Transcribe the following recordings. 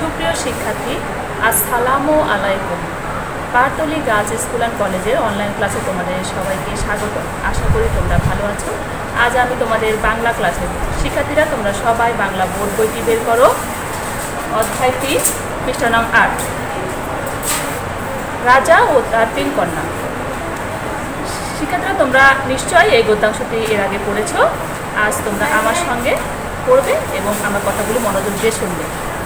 সুপ্রিয় শিক্ষার্থী, আসসালামু আলাইকুম। পাহাড়তলী গার্লস স্কুল অ্যান্ড কলেজের অনলাইন ক্লাসে তোমাদের সবাইকে স্বাগত। আশা করি তোমরা ভালো আছো। আজ আমি তোমাদের বাংলা ক্লাসে শিক্ষার্থীরা তোমরা সবাই বাংলা বোর্ড বইটি বের করো। অধ্যায় 3 পৃষ্ঠা নং 8, রাজা ও তার 3 কন্যা। শিক্ষার্থীরা তোমরা নিশ্চয়ই এই গদ্যাংশটি এর আগে পড়েছ। আজ তোমরা আমার সঙ্গে পড়বে এবং আমার কথাগুলো মনোযোগ দিয়ে শুনবে।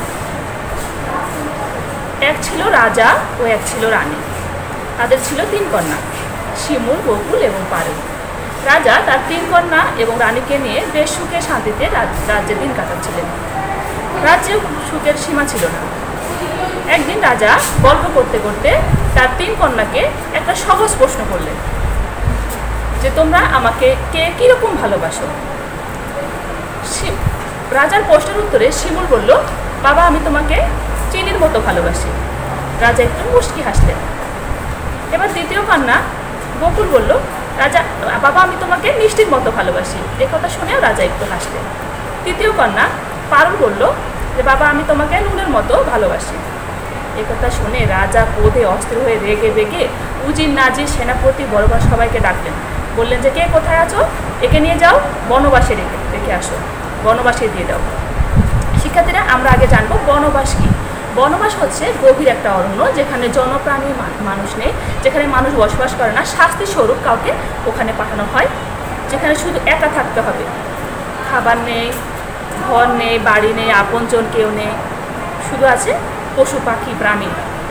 এক ছিল রাজা ও এক ছিল রানী। তাদের ছিল 3 কন্যা, শিমুল, বকুল এবং পারুল। রাজা তার 3 কন্যা এবং রানীকে নিয়ে বেশ সুখে শান্তিতে রাজ্যে দিন কাটাচ্ছিলেন। রাজ্যে সুখের সীমা ছিল না। একদিন রাজা গল্প করতে করতে তার 3 কন্যাকে একটা সহজ প্রশ্ন করলেন যে তোমরা আমাকে কে কীরকম ভালোবাসো। রাজার প্রশ্নের উত্তরে শিমুল বলল, বাবা আমি তোমাকে চিনির মতো ভালোবাসি। রাজা একটু মুচকি হাসলেন। এবার দ্বিতীয় কন্যা বকুল বলল, রাজা বাবা আমি তোমাকে মিষ্টির মতো ভালোবাসি। এ কথা শুনেও রাজা একটু হাসলেন। তৃতীয় কন্যা পারুল বলল যে বাবা আমি তোমাকে নুনের মতো ভালোবাসি। এ কথা শুনে রাজা ক্রোধে অস্থির হয়ে রেগে বেগে উজির নাজির সেনাপতি বড় সবাইকে ডাকলেন। বললেন যে কে কোথায় আছো, একে নিয়ে যাও, বনবাসে রেখে আসো, বনবাসে দিয়ে দাও। শিক্ষার্থীরা আমরা আগে জানবো বনবাস কি। বনবাস হচ্ছে গভীর একটা অরণ্য, যেখানে জনপ্রাণী মানুষ নেই, যেখানে মানুষ বসবাস করে না। শাস্তি স্বরূপ কাউকে ওখানে পাঠানো হয়, যেখানে শুধু একা থাকতে হবে। খাবার নেই, ঘর নেই, বাড়ি নেই, আপনজন কেউ নেই, শুধু আছে পশু পাখি প্রাণী।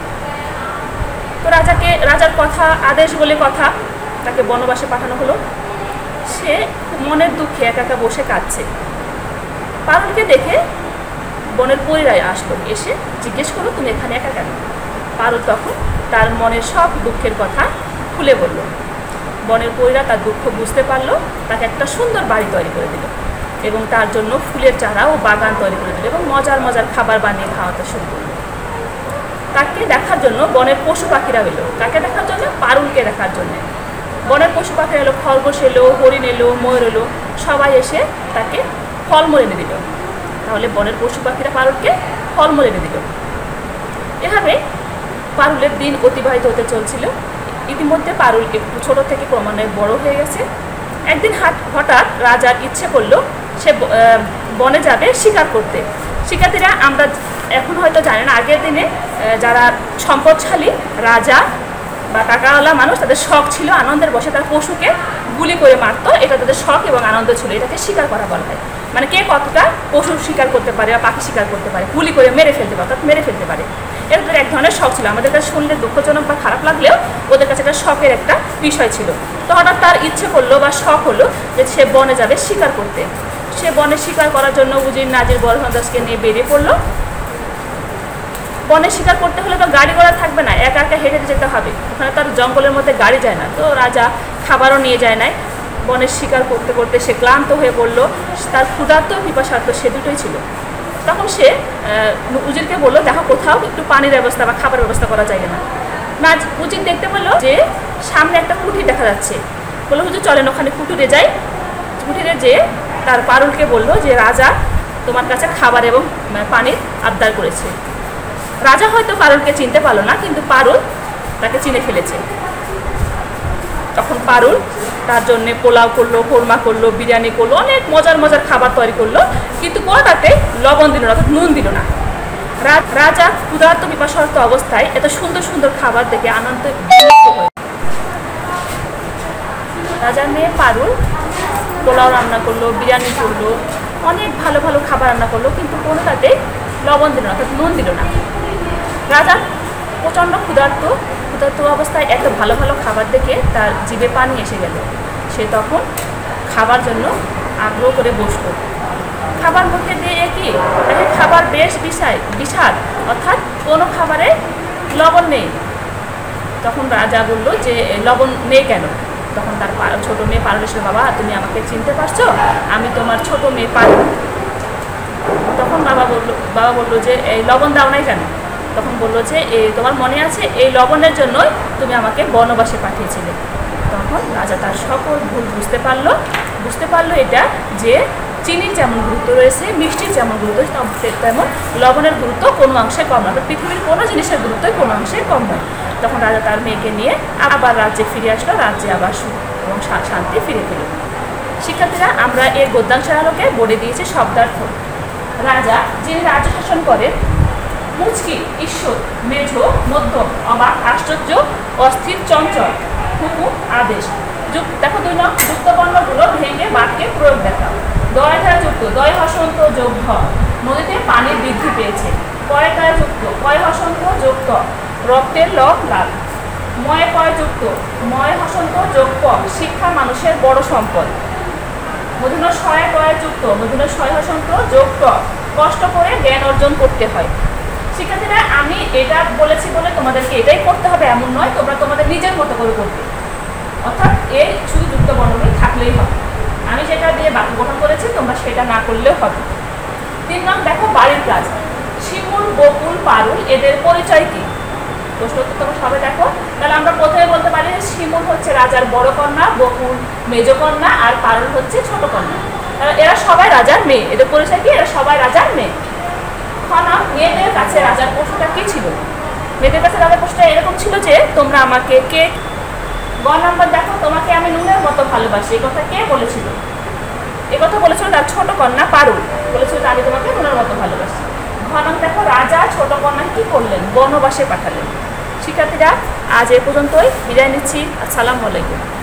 তো রাজার কথা আদেশ বলে কথা, তাকে বনবাসে পাঠানো হলো। সে মনের দুঃখে একা একা বসে কাঁদছে। পারুলকে দেখে বনের পরীরা আসলো, এসে জিজ্ঞেস করলো তুমি এখানে একা কেন। পারুল তখন তার মনের সব দুঃখের কথা খুলে বলল। বনের পরীরা তার দুঃখ বুঝতে পারলো, তাকে একটা সুন্দর বাড়ি তৈরি করে দিল এবং তার জন্য ফুলের চারা ও বাগান তৈরি করে দিল এবং মজার মজার খাবার বানিয়ে খাওয়াতে শুরু করলো। তাকে দেখার জন্য বনের পশু পাখিরা এলো। তাকে দেখার জন্য, পারুলকে দেখার জন্য বনের পশু পাখিরা এলো, খরগোশ এলো, হরিণ এলো, ময়ূর এলো, সবাই এসে তাকে ফলমূল এনে দিল। তাহলে বনের পশু পাখিরা পারুলকে ফলমূল এনে দিল। এভাবে পারুলের দিন অতিবাহিত হতে চলছিল। ইতিমধ্যে পারুল একটু ছোট থেকে ক্রমান্বয়ে বড় হয়ে গেছে। একদিন হঠাৎ রাজার ইচ্ছে করলো সে বনে যাবে শিকার করতে। শিকারীরা আমরা এখন হয়তো জানেন, আগের দিনে যারা সম্পদশালী রাজা বা টাকাওয়ালা মানুষ, তাদের শখ ছিল আনন্দের বসে তার পশুকে গুলি করে মারতো। এটা তাদের শখ এবং আনন্দ ছিল। এটাকে শিকার করা বলা হয়। মানে কে কতটা পশু শিকার করতে পারে বা পাখি শিকার করতে পারে, গুলি করে মেরে ফেলতে পারে, অর্থাৎ মেরে ফেলতে পারে। এটা তাদের এক ধরনের শখ ছিল। আমাদের কাছে শুনলে দুঃখজনক বা খারাপ লাগলেও ওদের কাছে একটা শখের একটা বিষয় ছিল। তো হঠাৎ তার ইচ্ছে করলো বা শখ হলো যে সে বনে যাবে শিকার করতে। সে বনে শিকার করার জন্য উজির নাজির বরহদাসকে নিয়ে বেরিয়ে পড়লো। বনে শিকার করতে হলে তো গাড়ি ঘোড়া থাকবে না, একা একা হেঁটে যেতে হবে। ওখানে তার জঙ্গলের মধ্যে গাড়ি যায় না। তো রাজা খাবারও নিয়ে যায় নাই। বনের শিকার করতে করতে সে ক্লান্ত হয়ে পড়লো। তার ক্ষুধার্ত পিপাসার্থ সে দুটোই ছিল। তখন সে উজিরকে বললো দেখো কোথাও একটু পানির ব্যবস্থা বা খাবার ব্যবস্থা করা যায় না। উজির দেখতে পেলো যে সামনে একটা কুঠির দেখা যাচ্ছে। বললো হুজুর চলেন ওখানে কুটিরে যাই। কুটিরে যেয়ে তার পারুলকে বললো যে রাজা তোমার কাছে খাবার এবং পানির আবদার করেছে। রাজা হয়তো পারুলকে চিনতে পারলো না, কিন্তু পারুল তাকে চিনে ফেলেছে। তখন পারুল তার জন্য পোলাও করলো, কোরমা করলো, বিরিয়ানি করলো, অনেক মজার মজার খাবার তৈরি করলো, কিন্তু কোনোটাতে লবণ দিল না, অর্থাৎ নুন দিল না। রাজা ক্ষুধার্ত পিপাসার্ত অবস্থায় এত সুন্দর সুন্দর খাবার দেখে আনন্দ রাজার মেয়ে পারুল পোলাও রান্না করলো, বিরিয়ানি করলো, অনেক ভালো ভালো খাবার রান্না করলো, কিন্তু কোনোটাতে লবণ দিল না, অর্থাৎ নুন দিল না। রাজা প্রচণ্ড ক্ষুধার্ত অবস্থায় এত ভালো ভালো খাবার দেখে তার জিভে পানি এসে গেল। সে তখন খাবার জন্য আগ্রহ করে বসল। খাবার মুখে দিয়ে কি খাবার বেশ বিষাদ, অর্থাৎ কোনো খাবারে লবণ নেই। তখন রাজা বলল যে লবণ নেই কেন। তখন তার ছোট মেয়ে পারুল এসে, বাবা তুমি আমাকে চিনতে পারছো, আমি তোমার ছোট মেয়ে পারুল। তখন বাবা বললো যে এই লবণ দাও নাই কেন। তখন বললো যে তোমার মনে আছে এই লবণের জন্যই তুমি আমাকে বনবাসে পাঠিয়েছিলে। তখন রাজা তার সকল ভুল বুঝতে পারলো এটা যে চিনির যেমন গুরুত্ব রয়েছে, মিষ্টির যেমন গুরুত্ব, তেমন লবণের গুরুত্ব কোনো অংশে কম নয়। পৃথিবীর কোনো জিনিসের গুরুত্বই কোনো অংশে কম নয়। তখন রাজা তার মেয়েকে নিয়ে আবার রাজ্যে ফিরে আসলো, রাজ্যে আবার সুখ এবং শান্তি ফিরে পেল। শিক্ষার্থীরা, আমরা এর গদ্যাংশের আলোকে বলে দিয়েছি শব্দার্থ। রাজা যিনি রাজ্য শাসন করেন, মুচকি, ঈশ্বর, মেঝ, মধ্যম, অবাক, আশ্চর্য, অস্থির, চঞ্চল, হুকুম, আদেশ। দেখো 2 নং যুক্ত বর্ণগুলো ভেঙে বাক্যে প্রয়োগ দেখাও। দয় ধারা যুক্ত, দয় হসন্ত যোগ ধ, নদীতে পানি বৃদ্ধি পেয়েছে। কয় কয় যুক্ত, কয় হসন্ত যোগ ত, রক্তের লব লাল। ময় কয় যুক্ত, ময় হসন্ত যোগ প, শিক্ষা মানুষের বড় সম্পদ। মধুন শয় কয় যুক্ত, মধুন শয় হসন্ত যোগ ট, কষ্ট করে জ্ঞান অর্জন করতে হয়। শিক্ষার্থীরা, আমি এটা বলেছি বলে তোমাদেরকে এটাই করতে হবে এমন নয়, তোমরা তোমাদের নিজের মতো করে করবে। অর্থাৎ এই শুধু যুক্ত বর্ণগুলি থাকলেই হবে। আমি যেটা দিয়ে বাক্য গঠন করেছি তোমরা সেটা না করলেও হবে। 3 নং দেখো বাড়ির কাজ। শিমুল, বকুল, পারুল এদের পরিচয় কি? প্রশ্ন তো তোমরা সবাই দেখো। তাহলে আমরা প্রথমে বলতে পারি শিমুল হচ্ছে রাজার বড় কন্যা, বকুল মেজ কন্যা, আর পারুল হচ্ছে ছোট কন্যা। এরা সবাই রাজার মেয়ে। এদের পরিচয় কি? এরা সবাই রাজার মেয়ে। মেয়েদের কাছে রাজার প্রশ্নটা কি ছিল? মেয়েদের কাছে রাজার প্রশ্নটা এরকম ছিল যে তোমরা আমাকে কে। গ নাম্বার দেখো, তোমাকে আমি নুনের মতো ভালোবাসি, এই কথা কে বলেছিল? এই কথা বলেছিল তার ছোট কন্যা পারুল, বলেছিল আমি তোমাকে নুনের মতো ভালোবাসি। ঘ নাম্বার দেখো, রাজা ছোট কন্যা কি করলেন? বনবাসে পাঠালেন। শিক্ষার্থীরা, আজ এ পর্যন্তই, বিদায় নিচ্ছি। আসসালামু আলাইকুম।